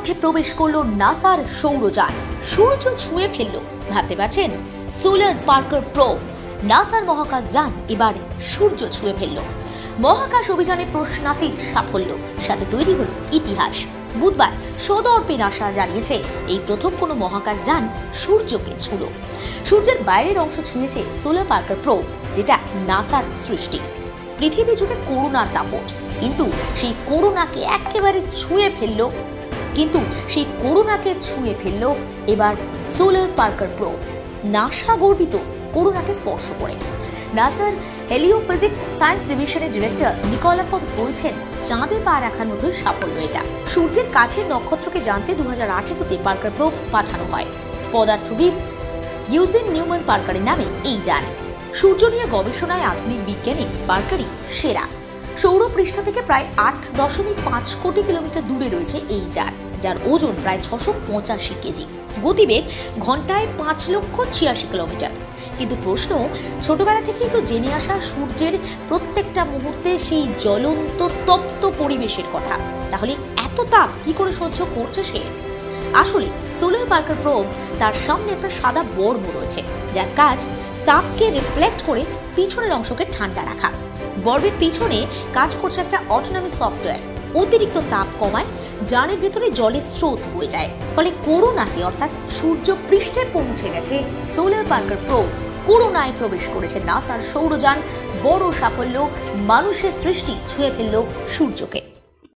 কক্ষে প্রবেশ করলো নাসার সৌরযান, সূর্য ছুঁয়ে ফেলল। ভাবতে পারছেন, সোলার পার্কার প্রোব নাসার মহাকাশ যান এবার সূর্য ছুঁয়ে ফেলল। মহাকাশ অভিযানে প্রশ্নাতীত সাফল্য, সাথে তৈরি হল ইতিহাস। বুধবার সদর্পে নাসা জানিয়েছে এই প্রথম কোনো মহাকাশ যান সূর্যকে ছুঁল। সূর্যের বাইরের অংশ ছুঁয়েছে সোলার পার্কার প্রোব, যেটা নাসার সৃষ্টি। পৃথিবী জুড়ে করোনার দাপট, কিন্তু সেই করোনাকে একেবারে ছুঁয়ে ফেললো এবার সোলার পার্কার প্রোব। নাসা গর্বিত করোনাকে স্পর্শ করে। নাসার হেলিওফিজিক্স সায়েন্স ডিভিশনের ডিরেক্টর নিকোলা ফোর্বস বলছেন, চাঁদে পা রাখার মতোই সাফল্য এটা। সূর্যের কাছের নক্ষত্রকে জানতে 2018-তে পার্কার প্রোব পাঠানো হয়। পদার্থবিদ ইউজিন নিউম্যান পার্কারের নামে এই যান। সূর্য নিয়ে গবেষণায় আধুনিক বিজ্ঞানে পার্কারই সেরা। সৌরপৃষ্ঠ থেকে প্রায় 8.5 কোটি কিলোমিটার দূরে রয়েছে এই যান, যার ওজন প্রায় 685 কেজি। গতিবেগ ঘন্টায় 5,86,000 কিলোমিটার। কিন্তু প্রশ্ন, ছোটবেলা থেকেই তো জেনে আসা সূর্যের প্রত্যেকটা মুহূর্তে সেই জ্বলন্ত তপ্ত পরিবেশের কথা, তাহলে এত তাপ কি করে সহ্য করছে সে? আসলে সোলার পার্কার প্রোব, তার সামনে একটা সাদা বর্ম রয়েছে, যার কাজ তাপকে রিফ্লেক্ট করে পিছনের অংশকে ঠান্ডা রাখা। বর্মের পিছনে কাজ করছে একটা অটোনমাস সফটওয়্যার। অতিরিক্ত তাপ কমায়, যানের ভেতরে জলের স্রোত বয়ে যায়। ফলে করোনাতে অর্থাৎ সূর্য পৃষ্ঠে পৌঁছে গেছে সোলার পার্কার প্রোব। করোনায় প্রবেশ করেছে নাসার সৌরযান। বড় সাফল্য, মানুষের সৃষ্টি ছুঁয়ে ফেলল সূর্যকে।